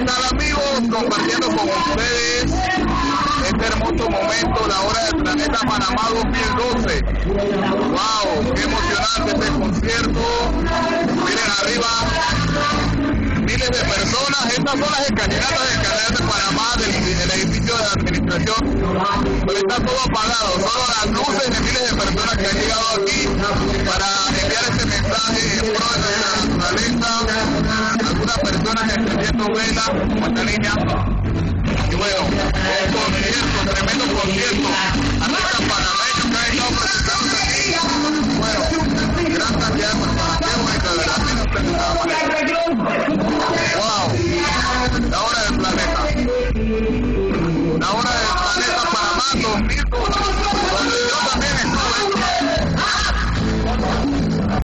tal, amigos? Compartiendo con ustedes este hermoso momento, la hora del Planeta Panamá 2012. ¡Wow! ¡Qué emocionante este concierto! Miren arriba, miles de personas. Estas son las escalinatas del Canal de Panamá, del edificio de la administración. Pero está todo apagado, solo las luces de miles de personas que han llegado aquí para enviar este mensaje en pro de la naturaleza. Algunas personas encendiendo velas, como esta niña. Y bueno, un concierto, tremendo concierto. Artistas panameños que han estado presentándose aquí. Bueno, gran cantidad de personas.